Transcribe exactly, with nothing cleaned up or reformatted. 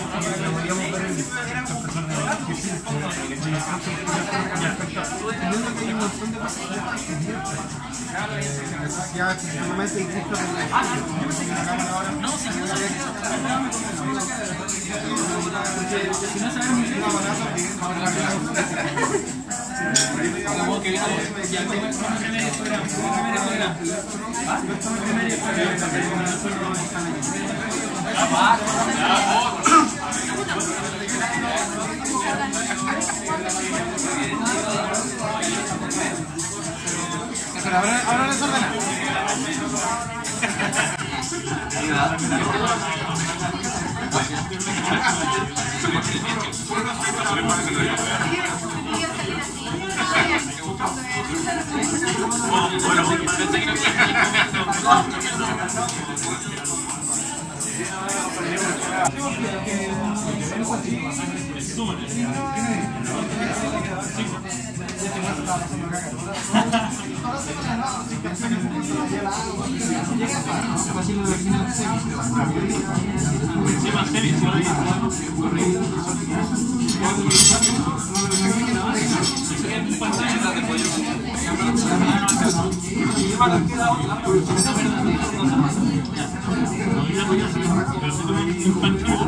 Ya, simplemente insisto en la cámara ahora. No, si no si no sabemos qué como que viene ya el primer programa, el primer Pero ahora, ahora les ordena. Infantil.